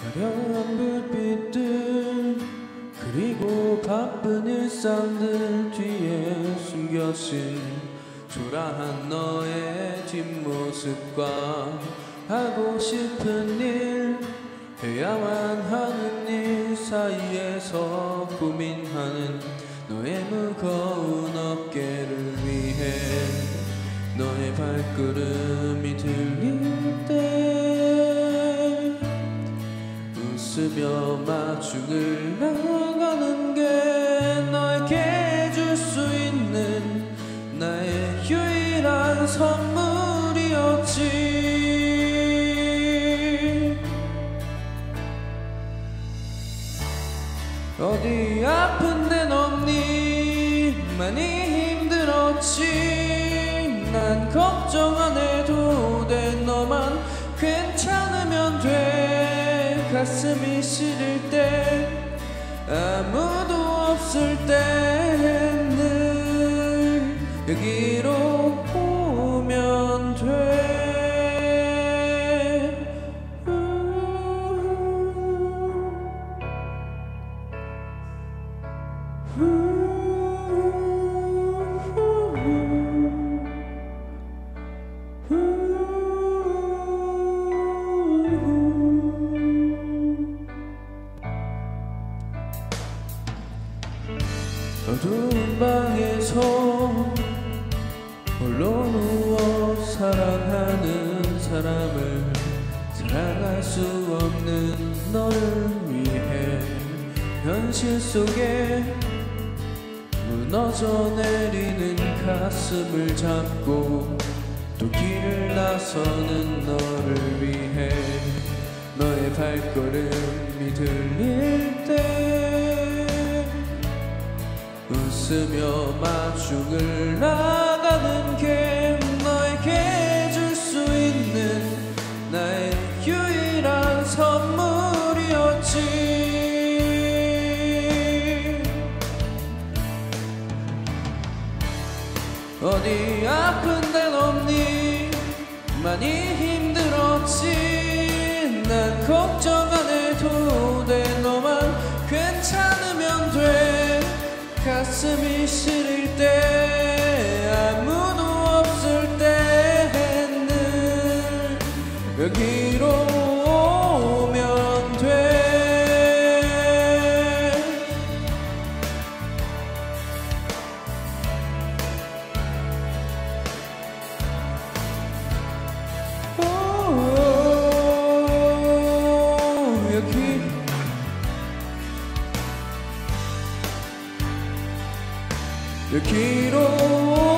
화려한 불빛들 그리고 바쁜 일상들 뒤에 숨겨진 초라한 너의 뒷모습과 하고 싶은 일 해야만 하는 일 사이에서 고민하는 너의 무거운 어깨를 위해 너의 발걸음이 들릴 때 웃으며 마중을 나가는 게 너에게 줄 수 있는 나의 유일한 선물이었지. 어디 아픈 데는 없니? 많이 힘들었지. 난 걱정 안 해도 돼. 너만 괜찮으면 돼. 가슴이 시릴 때 아무도 없을 때 늘 여기로 오면 돼. 어두운 방에서 홀로 누워 사랑하는 사람을 사랑할 수 없는 너를 위해 현실 속에 무너져 내리는 가슴을 잡고 또 길을 나서는 너를 위해 너의 발걸음이 들릴 때 웃으며 마중을 나가는 게 너에게 줄 수 있는 나의 유일한 선물이었지. 어디 아픈 데는 없니? 많이 힘들었지. 난 걱정 안 해도 돼. 너만 괜찮으면 돼. 가슴이 시릴 때 아무도 없을 때는 여기로 오면 돼. 여기로